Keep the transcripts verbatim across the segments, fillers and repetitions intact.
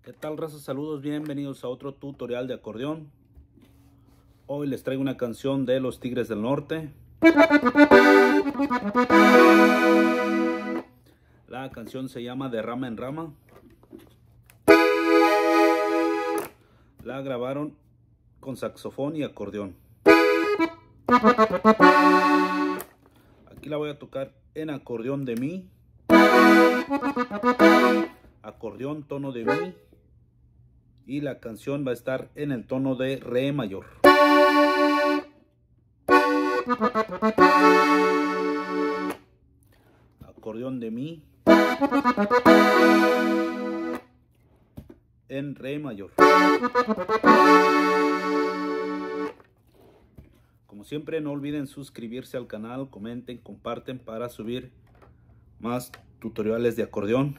¿Qué tal, raza? Saludos, bienvenidos a otro tutorial de acordeón. Hoy les traigo una canción de Los Tigres del Norte. La canción se llama De Rama en Rama. La grabaron con saxofón y acordeón. Aquí la voy a tocar en acordeón de mi, acordeón tono de mi, y la canción va a estar en el tono de re mayor. Acordeón de mi en re mayor. Como siempre, no olviden suscribirse al canal, comenten, comparten para subir más tutoriales de acordeón.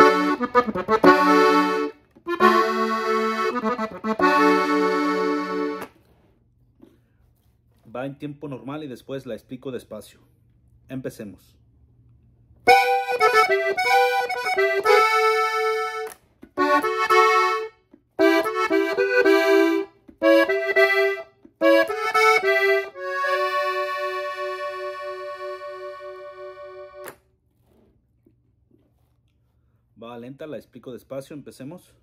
Va en tiempo normal y después la explico despacio. Empecemos. Va lenta, la explico despacio, empecemos.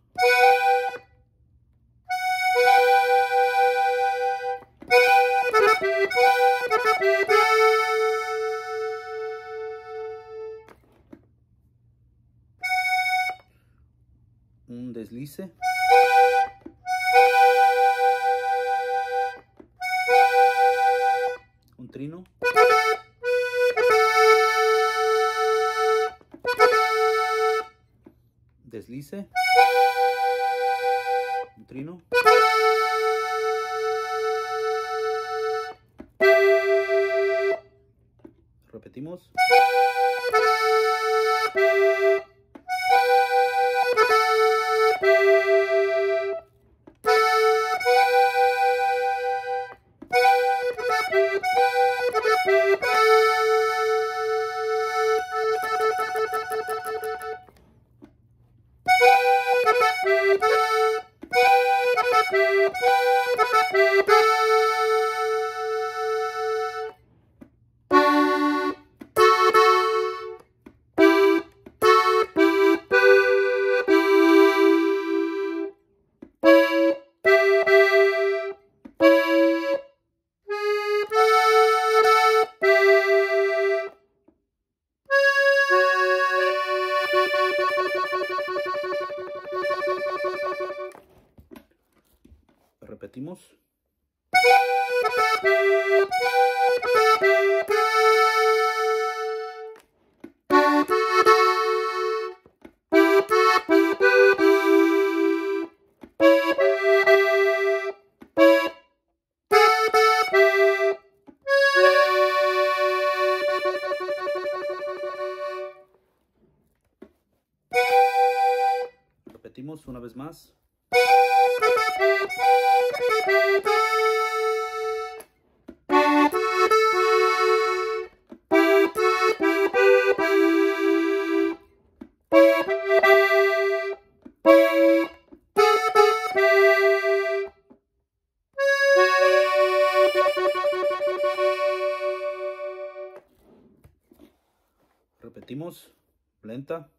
Un deslice. Un trino. Deslice. Un trino. Repetimos. Repetimos. Repetimos una vez más. Repetimos, lenta.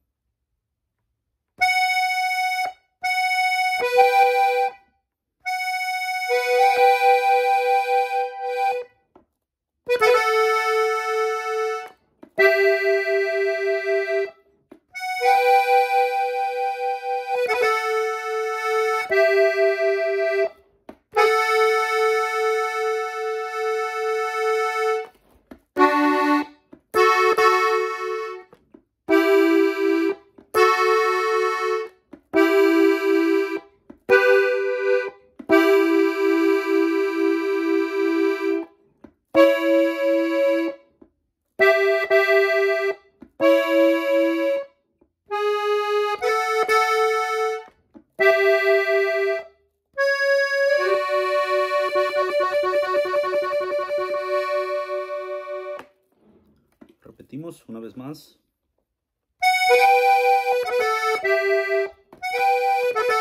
Repetimos una vez más.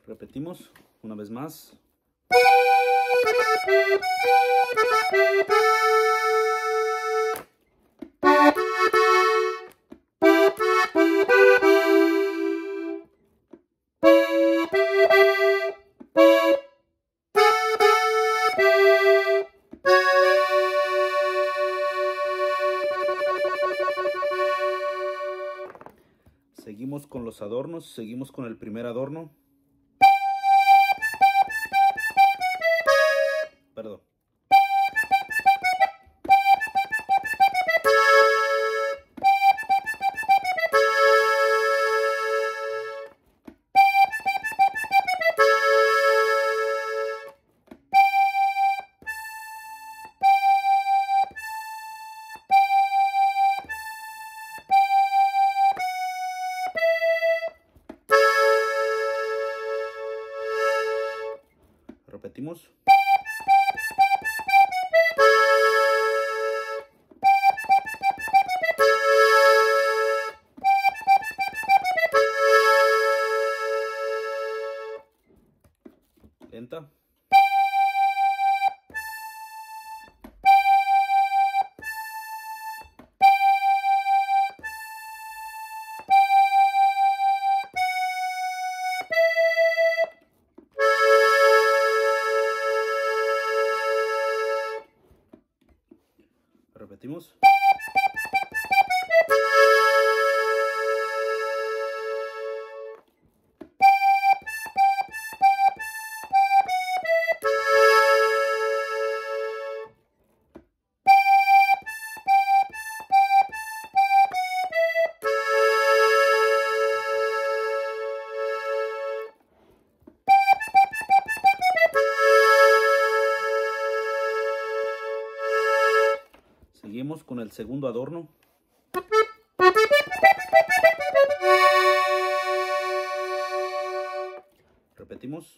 Repetimos una vez más. Seguimos con los adornos, seguimos con el primer adorno. Perdón. Repetimos. Lenta. Repetimos. Seguimos con el segundo adorno. Repetimos.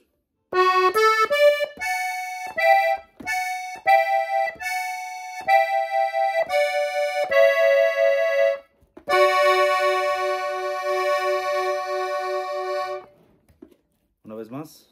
Una vez más.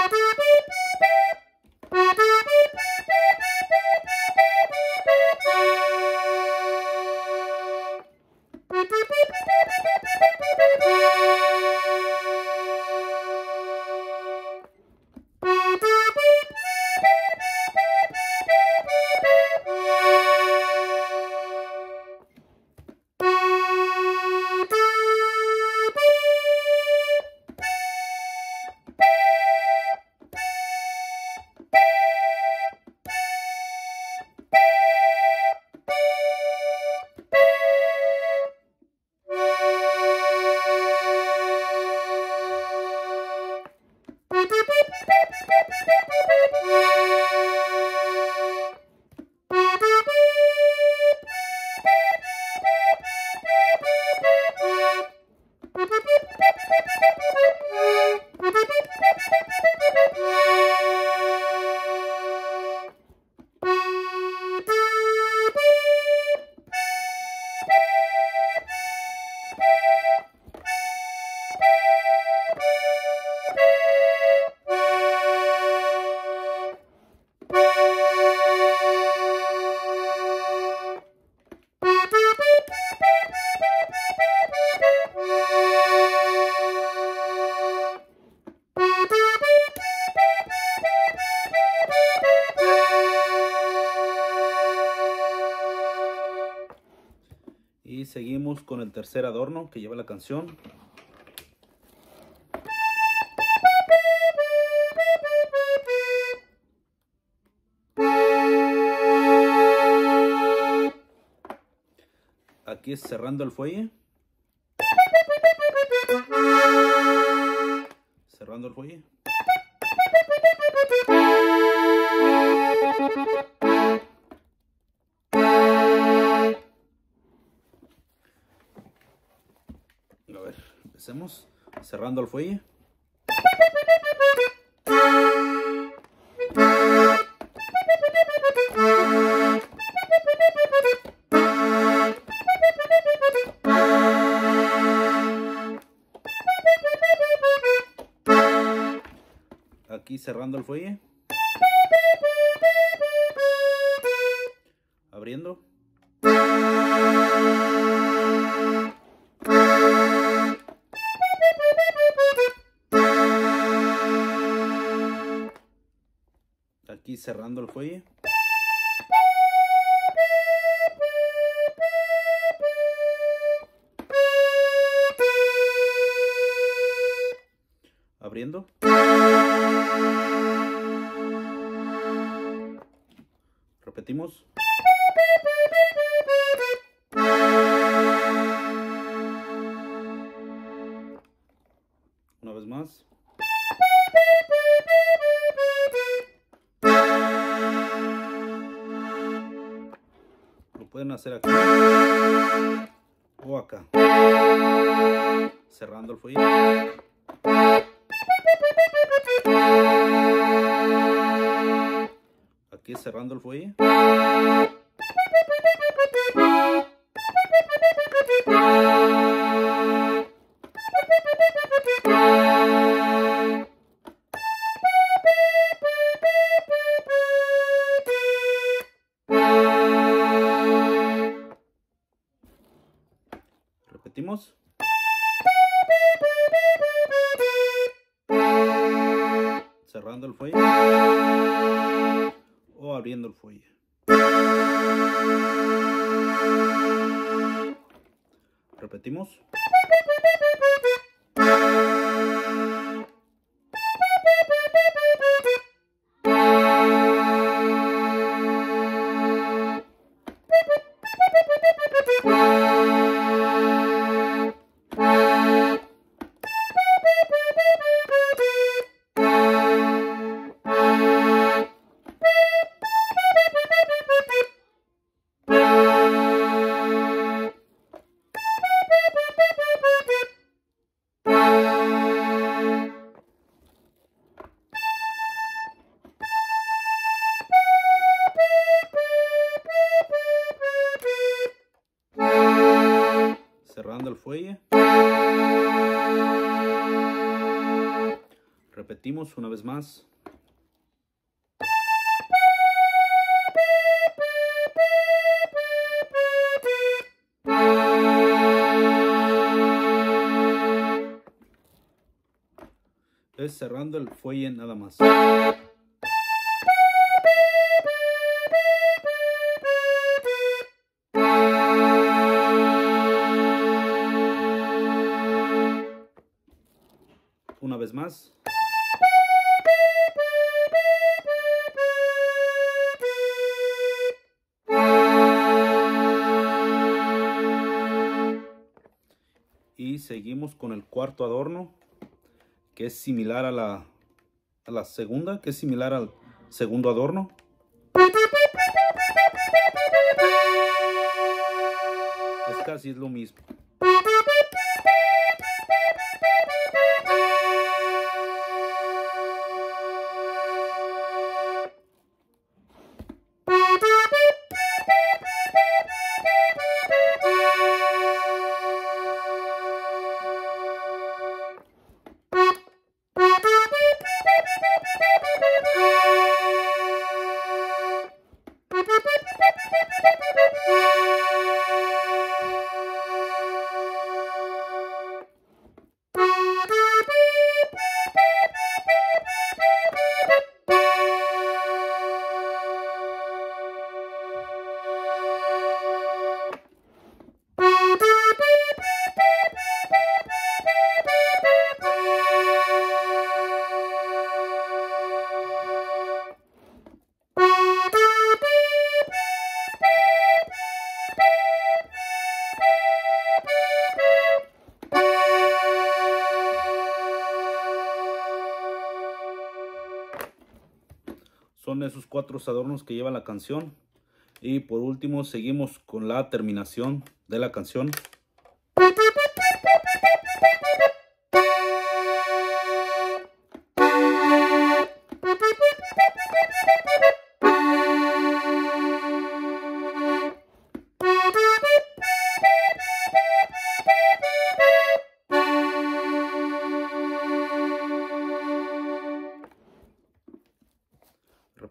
Y seguimos con el tercer adorno que lleva la canción. Aquí es cerrando el fuelle. Cerrando el fuelle. A ver, empecemos cerrando el fuelle. Aquí cerrando el fuelle. Abriendo. Aquí cerrando el fuelle. Abriendo. Repetimos. Una vez más. Lo pueden hacer aquí o acá. Cerrando el fuelle. Aquí cerrando el fuelle. Repetimos. Cerrando el fuelle o abriendo el fuelle. Repetimos. Cerrando el fuelle. Repetimos una vez más. Es cerrando el fuelle nada más. Una vez más. Y seguimos con el cuarto adorno, que es similar a la, a la segunda, que es similar al segundo adorno. Es casi es lo mismo. Son esos cuatro adornos que lleva la canción. Y por último seguimos con la terminación de la canción.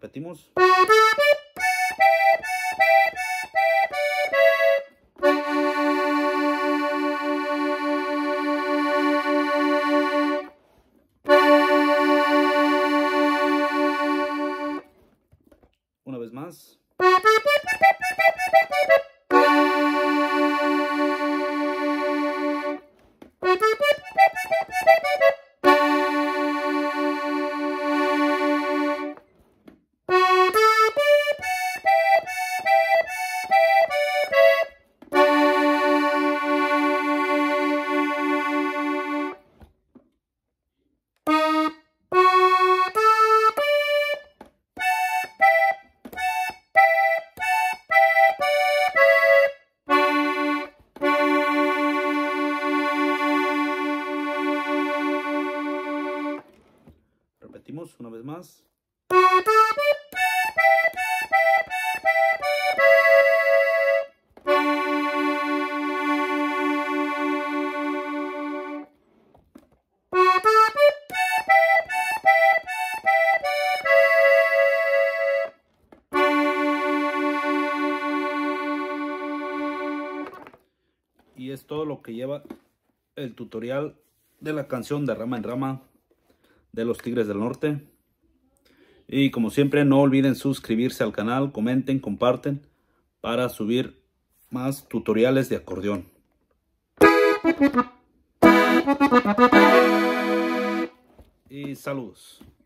Repetimos. Una vez más. Repetimos una vez más. Y es todo lo que lleva el tutorial de la canción de Rama en Rama de los Tigres del Norte. Y como siempre, no olviden suscribirse al canal, comenten, comparten para subir más tutoriales de acordeón. Y saludos.